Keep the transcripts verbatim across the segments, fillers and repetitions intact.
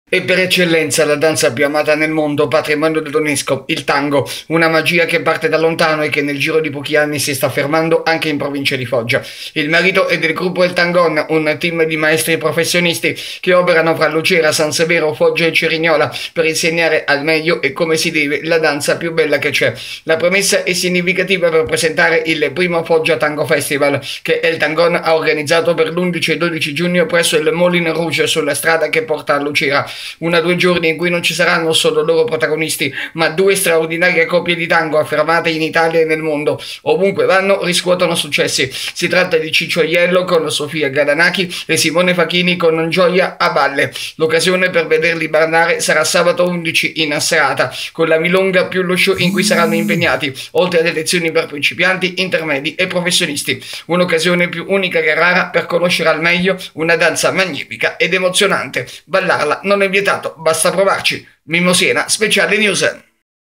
E per eccellenza la danza più amata nel mondo, patrimonio dell'UNESCO, il tango, una magia che parte da lontano e che nel giro di pochi anni si sta fermando anche in provincia di Foggia. Il merito è del gruppo El Tangon, un team di maestri professionisti che operano fra Lucera, San Severo, Foggia e Cerignola per insegnare al meglio e come si deve la danza più bella che c'è. La premessa è significativa per presentare il primo Foggia Tango Festival che El Tangon ha organizzato per l'undici e dodici giugno presso il Moulin Rouge sulla strada che porta a Lucera. Una due giorni in cui non ci saranno solo loro protagonisti, ma due straordinarie coppie di tango affermate in Italia e nel mondo. Ovunque vanno riscuotono successi. Si tratta di Ciccio Aiello con Sofia Gadanacchi e Simone Facchini con Gioia a Balle. L'occasione per vederli ballare sarà sabato undici in serata, con la milonga più lo show in cui saranno impegnati, oltre alle lezioni per principianti, intermedi e professionisti. Un'occasione più unica che rara per conoscere al meglio una danza magnifica ed emozionante. Ballarla non è vietato, basta provarci. Mimmo Siena, Speciale News.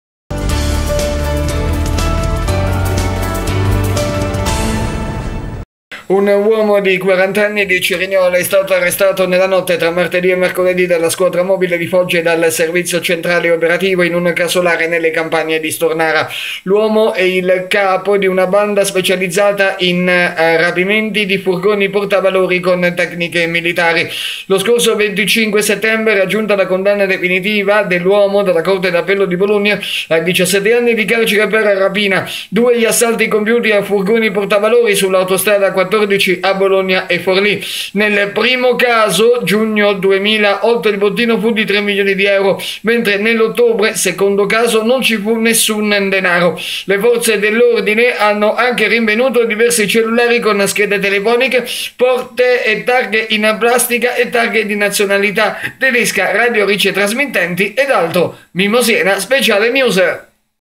Un uomo di quaranta anni di Cerignola è stato arrestato nella notte tra martedì e mercoledì dalla squadra mobile di Foggia e dal servizio centrale operativo in un casolare nelle campagne di Stornara. L'uomo è il capo di una banda specializzata in eh, rapimenti di furgoni portavalori con tecniche militari. Lo scorso venticinque settembre è raggiunta la condanna definitiva dell'uomo dalla Corte d'Appello di Bologna a diciassette anni di carcere per rapina. Due gli assalti compiuti a furgoni portavalori sull'autostrada quattordici a Bologna e Forlì. Nel primo caso, giugno duemilaotto, il bottino fu di tre milioni di euro, mentre nell'ottobre, secondo caso, non ci fu nessun denaro. Le forze dell'ordine hanno anche rinvenuto diversi cellulari con schede telefoniche, porte e targhe in plastica e targhe di nazionalità tedesca, radio ricetrasmittenti ed altro. Mimmo Siena, Speciale News.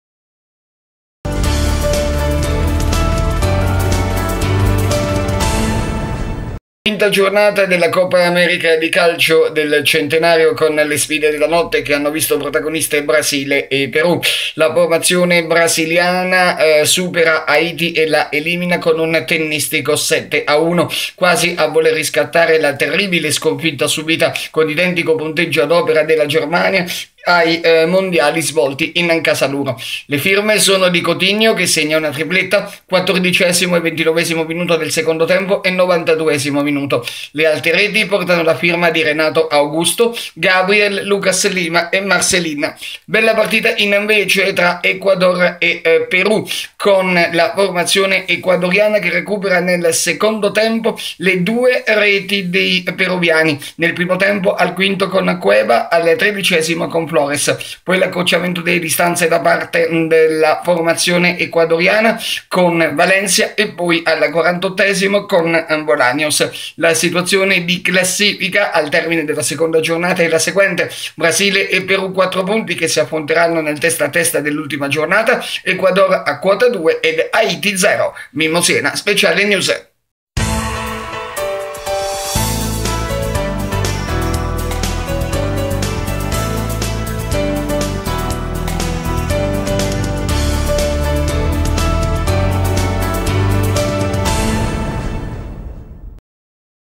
Quinta giornata della Coppa America di calcio del centenario con le sfide della notte che hanno visto protagoniste Brasile e Perù. La formazione brasiliana eh, supera Haiti e la elimina con un tennistico sette a uno, quasi a voler riscattare la terribile sconfitta subita con identico punteggio ad opera della Germania ai eh, mondiali svolti in Casaluro. Le firme sono di Coutinho che segna una tripletta, quattordicesimo e ventinovesimo minuto del secondo tempo e novantaduesimo minuto. Le altre reti portano la firma di Renato Augusto, Gabriel, Lucas Lima e Marcelina. Bella partita invece tra Ecuador e eh, Perù, con la formazione ecuadoriana che recupera nel secondo tempo le due reti dei peruviani. Nel primo tempo al quinto con Cueva, al tredicesimo con Flores, poi l'accorciamento delle distanze da parte della formazione ecuadoriana con Valencia e poi al quarantottesimo con Bolaños. La situazione di classifica al termine della seconda giornata è la seguente: Brasile e Perù quattro punti che si affronteranno nel testa a testa dell'ultima giornata, Ecuador a quota due ed Haiti zero. Mimmo Siena, Speciale News.